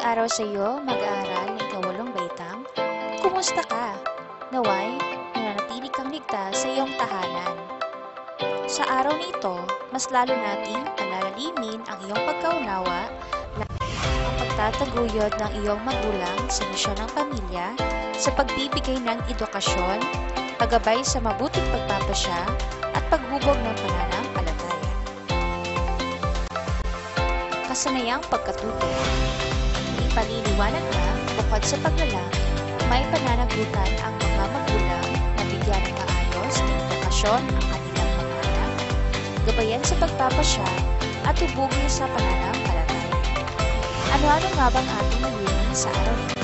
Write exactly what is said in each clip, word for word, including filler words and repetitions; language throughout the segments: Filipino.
araw sa iyo, mag-aaral ng ikawalong baitang. Kumusta ka? Naway, nananatili kang ligtas sa iyong tahanan. Sa araw nito, mas lalo nating palalalimin ang iyong pagkaunawa, ang pagtataguyod ng iyong magulang sa misyon ng pamilya, sa pagbibigay ng edukasyon, paggabay sa mabuting pagpapasya, at paghubog ng pananampalataya. Kasanayang pagkatuto. Ipaliliwanag na, bukod sa paglalang, may pananagutan ang mga magulang na bigyan ng maayos na edukasyon ang kanilang mga anak, gabayan sa pagpapasya, at hubugin sa pananampalataya. Ano-ano nga bang ating layunin sa araw nito?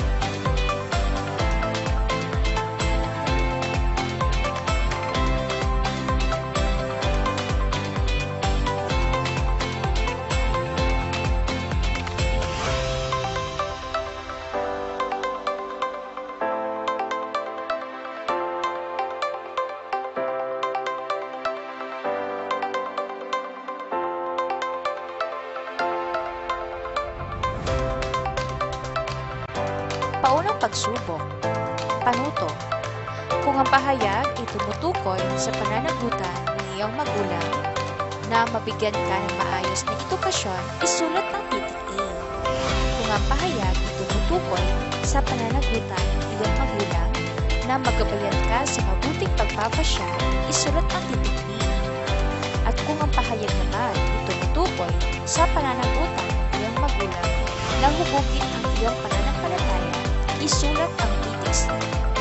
Paunang pagsubok. Panuto. Kung ang pahayag ay tumutukoy sa pananagutan ng iyong magulang na mabigyan ka ng maayos na edukasyon, isulat ng titik A. Kung ang pahayag ay tumutukoy sa pananagutan ng iyong magulang na magabayan ka sa mabuting pagpapasya, isulat ng titik B. At kung ang pahayag naman ay tumutukoy sa pananagutan ng iyong magulang na hubugin ang iyong pananampalataya, isulat ang titik C.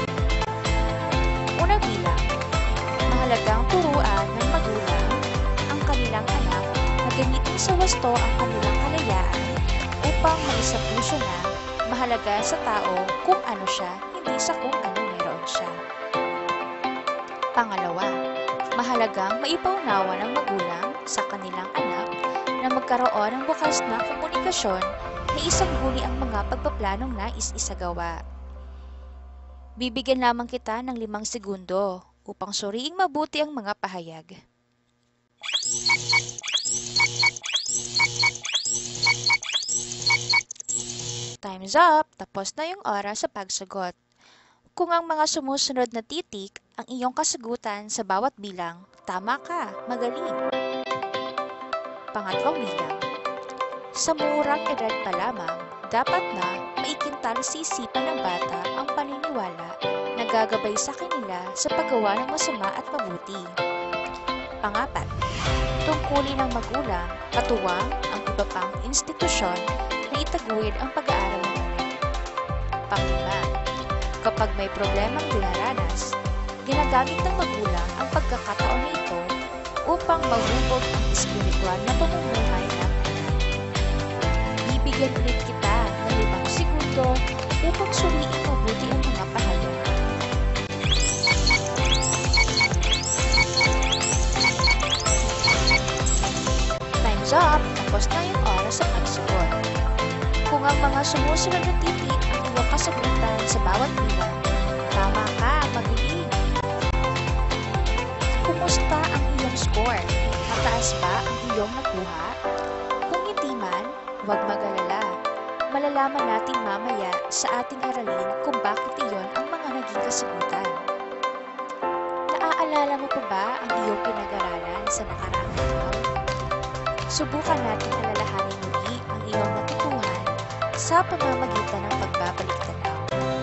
Unang bilang, mahalagang turuan ng magulang ang kanilang anak na gamitin sa wasto ang kanilang kalayaan upang maisapuso na mahalaga sa tao kung ano siya, hindi sa kung ano meron siya. Pangalawa, mahalagang maipaunawa ng magulang sa kanilang anak na magkaroon ng bukas na komunikasyon na isang huli ang mga pagpaplanong nais isagawa. Bibigyan lamang kita ng limang segundo upang suriing mabuti ang mga pahayag. Time's up! Tapos na yung oras sa pagsagot. Kung ang mga sumusunod na titik ang iyong kasagutan sa bawat bilang, tama ka, magaling. Pangatlong bilang. Sa murang edad pa lamang, dapat na maikintal sa isipan ng bata ang paniniwala na gagabay sa kanila sa paggawa ng masama at mabuti. Pangapat, tungkulin ng magulang, katuwang ang iba pang institusyon na itaguyod ang pag-aaral ng anak. Panglima, kapag may problemang dinaranas, ginagamit ng magulang ang pagkakataon na ito upang mahubog ang espiritual na pamumuhay ng Bibigyan ulit kita ng limang segundo upang suriin mabuti ang mga pahayag. Time's up! Tapos na yung oras sa pagsagot. Kung ang mga sumusunod na titik ang iyong kasagutan sa bawat bilang, tama ka, magaling. Kumusta ang iyong score? Mataas ba ang iyong nakuha? Kung hindi man, huwag mag-alala. Malalaman natin mamaya sa ating aralin kung bakit iyon ang mga naging kasagutan. Naaalala mo pa ba ang iyong pinag-aralan sa nakaraang araw? Subukan natin alalahanin muli ang iyong natutuhan sa pamamagitan ng pagbabalik-tanaw.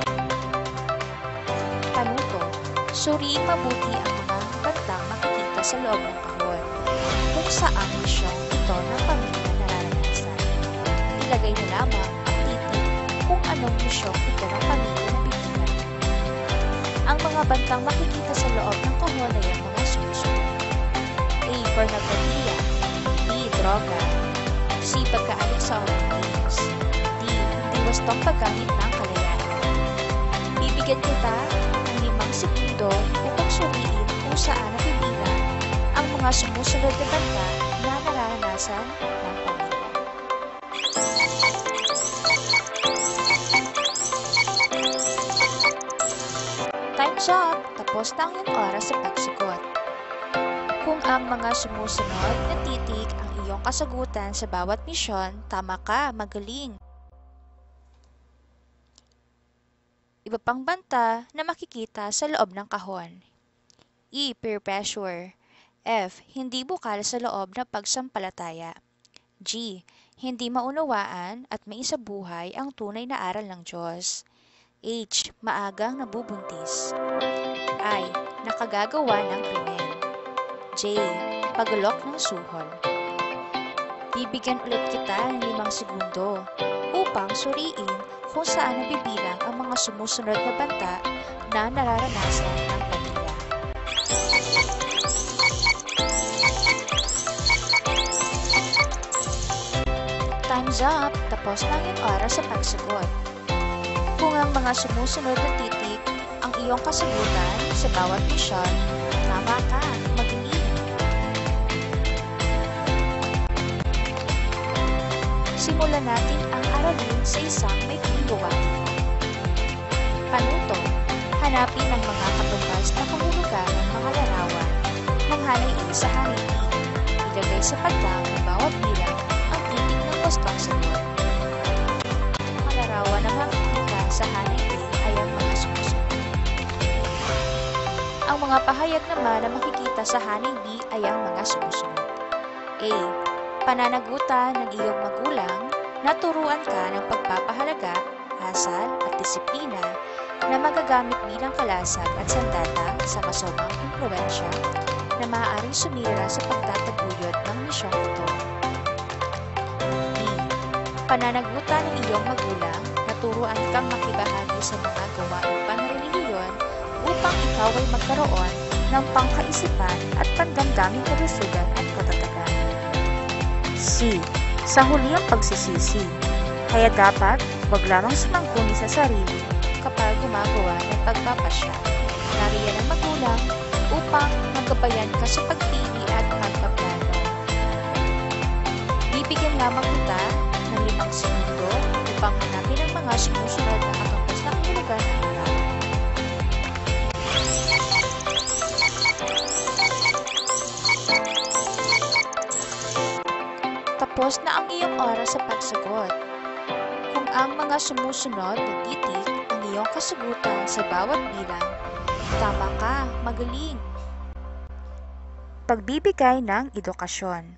Panuto, suriin mabuti ang mga bantang makikita sa loob ng kahon kung saan misyong ito ng pamilya nararanasan. Ilagay na lamang ang titik kung anong misyong ito ng pamilya na bibigyan. Ang mga bantang makikita sa loob ng kahon ay ang mga sumusunod. A. Pornografia. B. Droga. C. Pagkaalit sa online games. D. Hindi wastong paggamit ng kalayaan. Bibigyan kita ng limang segundo upang suriin kung saan nabibilang ang mga sumusunod na banta na nararanasan ng pamilya. Time's up! Tapos na ang iyong oras sa pagsagot. Kung ang mga sumusunod na titik ang iyong kasagutan sa bawat misyon, tama ka, magaling. Iba pang banta na makikita sa loob ng kahon. E. Peer pressure. F. Hindi bukal sa loob ng pagsampalataya. G. Hindi maunawaan at maisabuhay ang tunay na aral ng Diyos. H. Maagang nabubuntis. I. Nakagagawa ng krimen. J. Pagulok ng suhol. Bibigyan ulit kita ng limang segundo upang suriin kung saan nabibilang ang mga sumusunod na banta na nararanasan ng pamilya. Time's up! Tapos na ang oras sa pagsagot. Kung ang mga sumusunod na titik ang iyong kasagutan sa bawat misyon, tama ka, magaling. Simulan natin ang aralin sa isang may gawain. Panuto, hanapin ang mga katumbas na kahulugan ng mga larawan ng hanay A sa hanay B. Ilagay sa padlang ng bawat bilang ang titik ng gustong sagot. Ang mga larawan na makikita sa hanay A ay ang mga sumusunod. Ang mga pahayag naman na makikita sa hanay B ay ang mga sumusunod. A. Pananagutan ng iyong magulang na turuan ka ng pagpapahalaga, asal at disiplina na magagamit bilang kalasag at sandata sa masamang impluwensya na maaaring sumira sa pagtataguyod ng misyong ito. B. Pananagutan ng iyong magulang na turuan kang makibahagi sa mga gawaing panrelihiyon upang ikaw ay magkaroon ng pangkaisipan at pandamdaming kalusugan at katatagan. C. Sa huli ang pagsisisi. Kaya dapat wag lamang sumangkuni sa sarili kapag gumagawa ng pagpapasya. Nariyan ang magulang upang magabayan ka sa pagpili at pagpaplano. Bibigyan lamang kita ng limang segundo upang hanapin ang mga sumusunod na katumbas na kahulugan ng araw. Tapos na ang iyong oras sa pagsagot. Kung ang mga sumusunod na titik ang iyong kasagutan sa bawat bilang, tama ka, magaling. Pagbibigay ng edukasyon.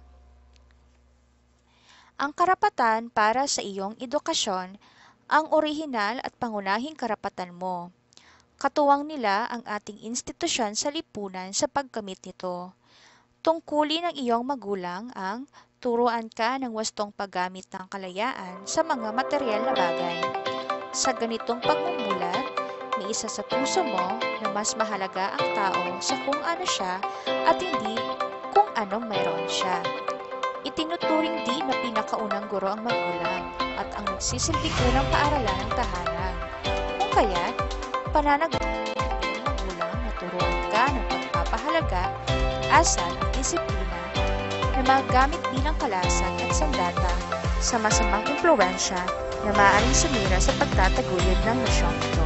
Ang karapatan para sa iyong edukasyon ang orihinal at pangunahing karapatan mo. Katuwang nila ang ating institusyon sa lipunan sa pagkamit nito. Tungkulin ng iyong magulang ang turuan ka ng wastong paggamit ng kalayaan sa mga materyal na bagay. Sa ganitong pagmumulat, may isa sa puso mo na mas mahalaga ang tao sa kung ano siya at hindi kung anong mayroon siya. Itinuturing din na pinakaunang guro ang magulang at ang nagsisilbing unang paaralan ng tahanan. Kung kaya't, pananagutan ng magulang na turuan ka ng pagpapahalaga, asal at disiplina na magamit bilang kalasag at sandata sa masamang impluwensya na maaaring sumira sa pagtataguyod ng misyong ito.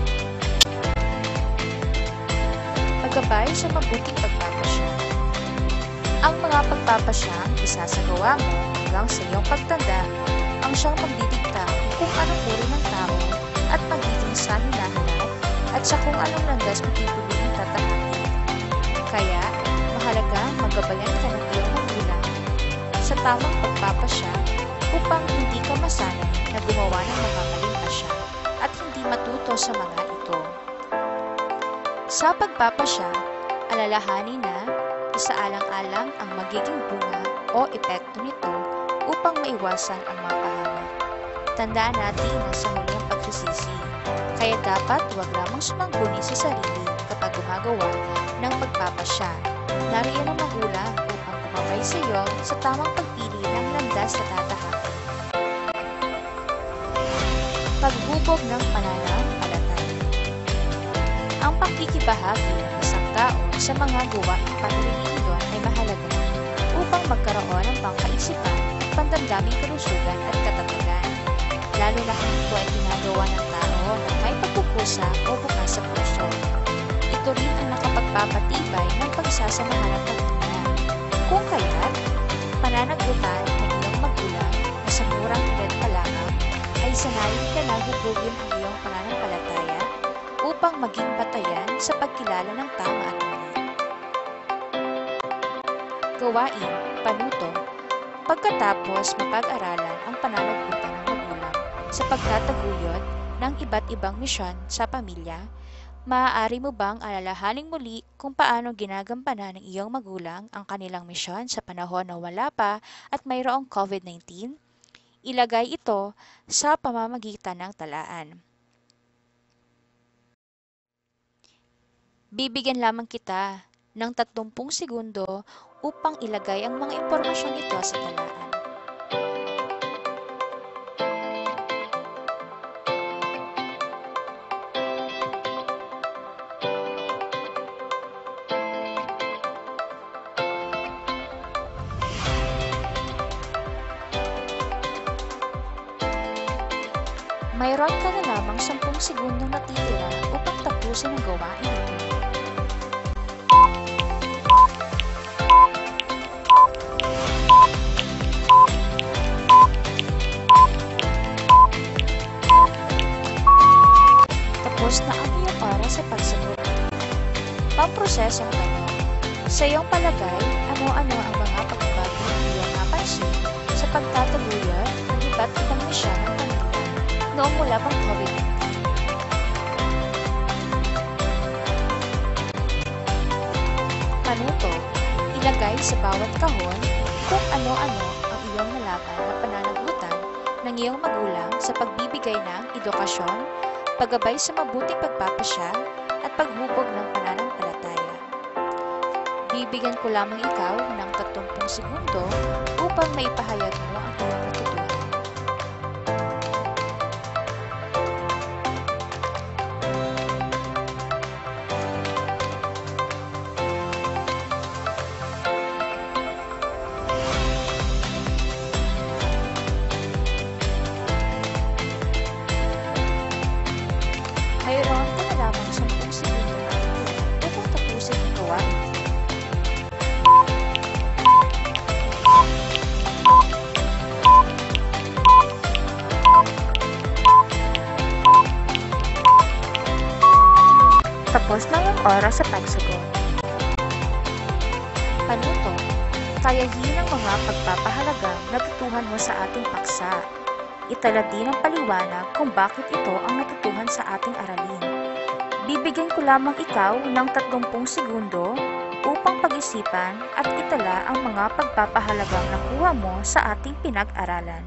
Paggabay sa mabuting pagpapasya. Ang mga pagpapasyang isasagawa mo hanggang sa iyong pagtanda ang siyang magdidikta kung anong uri ng tao at magiging saan hinahanap at sa kung anong landas matutulungan tatahakin. Kaya, mahalaga magabayan ka ng iyong magulang sa tamang pagpapasya upang hindi ka masanay na gumawa ng mga maling pasya at hindi matuto sa mga ito. Sa pagpapasya, alalahanin na isaalang-alang ang magiging bunga o epekto nito upang maiwasan ang mga pahamak. Tandaan natin na sa huli ang pagsisisi, kaya dapat huwag lamang sumangguni sa sarili kapag gumagawa ng pagpapasya. Nariyan ang magulang upang kumabay sa iyo sa tamang pagpili ng landas na tatahakin. Paghubog ng pananampalataya. Ang pakikibahagi ng isang tao sa mga gawaing panrelihiyon ay mahalaga upang magkaroon ng pangkaisipan at pandamdaming kalusugan at katatagan, lalo na kung ito ay ginagawa ng tao na may pagpupusa o bukas sa puso. Ito rin ang nakapagpapatibay ng pagsasamahan ng pamilya. Kung kaya't, pananagutan ng iyong magulang na sa murang edad pa lamang ay sanayin ka na hubugin ang iyong pananampalataya upang maging batayan sa pagkilala ng tama at mali. Gawain, panuto. Pagkatapos mapag-aralan ang pananagutan ng magulang sa pagtataguyod ng iba't ibang misyon sa pamilya, maaari mo bang alalahaning muli kung paano ginagampanan ng iyong magulang ang kanilang misyon sa panahon na wala pa at mayroong COVID nineteen? Ilagay ito sa pamamagitan ng talaan. Bibigyan lamang kita ng tatlumpung segundo upang ilagay ang mga impormasyon ito sa talaan. Mayroon ka na lamang sampung segundong natitira upang tapusin ang gawain ito. Tapos na ang iyong oras sa pagsagot. Pamprosesong tanong. Sa iyong palagay, ano-ano ang mga pagbabago na iyong napansin sa pagtataguyod ng iba't ibang misyon ng pamilya noong mula pang COVID nineteen? Panuto. Ilagay sa bawat kahon kung ano-ano ang iyong nalaman na pananagutan ng iyong magulang sa pagbibigay ng edukasyon, paggabay sa mabuting pagpapasya, at paghubog ng pananampalataya. Bibigyan ko lamang ikaw ng tatlumpung segundo upang maipahayag mo ang iyong natutunan. Mayroon ka na lamang sampung segundo na upang tapusin ang gawain. Tapos na yung oras sa pagsagot. Panuto. Kayahin ang mga pagpapahalagang natutuhan mo sa ating paksa. Itala din ang paliwanag kung bakit ito ang natutuhan sa ating aralin. Bibigyan ko lamang ikaw ng tatlumpung segundo upang pag-isipan at itala ang mga pagpapahalagang nakuha mo sa ating pinag-aralan.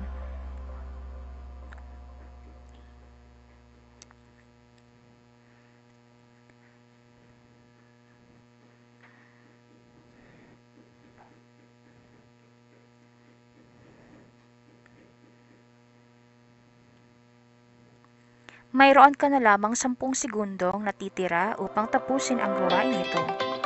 Mayroon ka na lamang sampung segundong natitira upang tapusin ang gawain ito.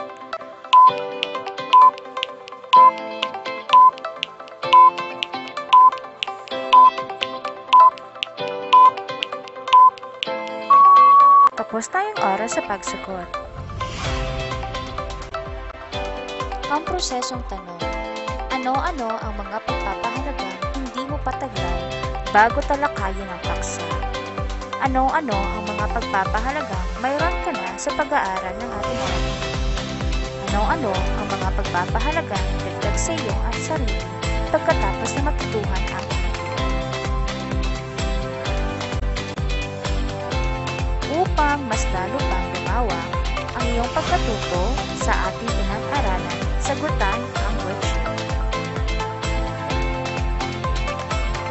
Tapos na yung oras sa pagsagot. Ang prosesong tanong. Ano-ano ang mga pagpapahalagang hindi mo pataglay bago talakayin ang paksa? Ano-ano ang mga pagpapahalagang mayroon ka na sa pag-aaral ng ating aralin? Ano-ano ang mga pagpapahalagang dagdag sa iyo at sarili pagkatapos na matutuhan ang aralin? Upang mas lalo pang lumawak ang iyong pagkatuto sa ating pinag-aralan, sagutan ang worksheet.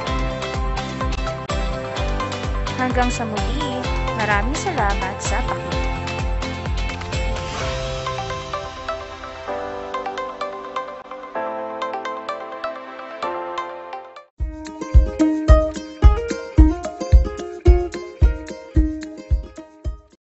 Hanggang sa muli, maraming salamat sa pakikinig.